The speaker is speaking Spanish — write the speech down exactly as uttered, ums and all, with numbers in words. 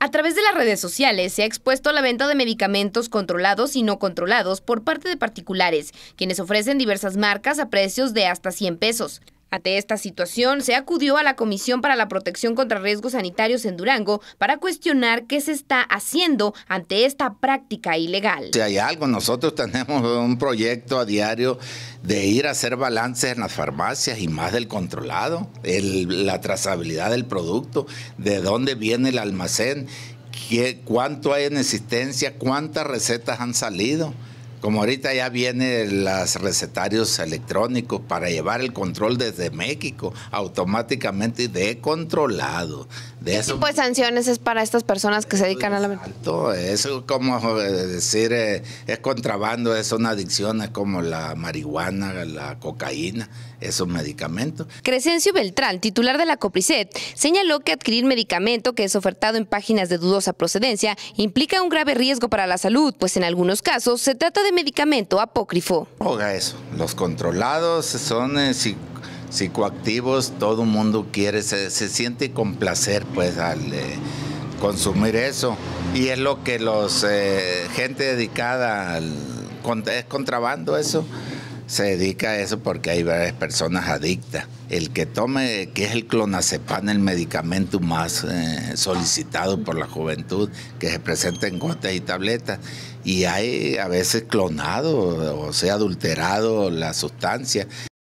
A través de las redes sociales se ha expuesto la venta de medicamentos controlados y no controlados por parte de particulares, quienes ofrecen diversas marcas a precios de hasta cien pesos. Ante esta situación, se acudió a la Comisión para la Protección contra Riesgos Sanitarios en Durango para cuestionar qué se está haciendo ante esta práctica ilegal. Si hay algo, nosotros tenemos un proyecto a diario de ir a hacer balances en las farmacias y más del controlado, el, la trazabilidad del producto, de dónde viene el almacén, qué, cuánto hay en existencia, cuántas recetas han salido. Como ahorita ya vienen los recetarios electrónicos para llevar el control desde México, automáticamente de controlado. ¿Qué tipo de sanciones es para estas personas que se dedican a la venta? Eso como decir, eh, es contrabando, es una adicción, es como la marihuana, la cocaína, esos medicamentos. Crescencio Beltrán, titular de la COPRISET, señaló que adquirir medicamento que es ofertado en páginas de dudosa procedencia implica un grave riesgo para la salud, pues en algunos casos se trata de medicamento apócrifo. Oiga eso, los controlados son eh, si psicoactivos, todo el mundo quiere, se, se siente con placer pues al eh, consumir eso, y es lo que los eh, gente dedicada al es contrabando, eso se dedica a eso porque hay varias personas adictas. El que tome, que es el clonazepam, el medicamento más eh, solicitado por la juventud, que se presenta en gotas y tabletas, y hay a veces clonado, o sea, adulterado la sustancia.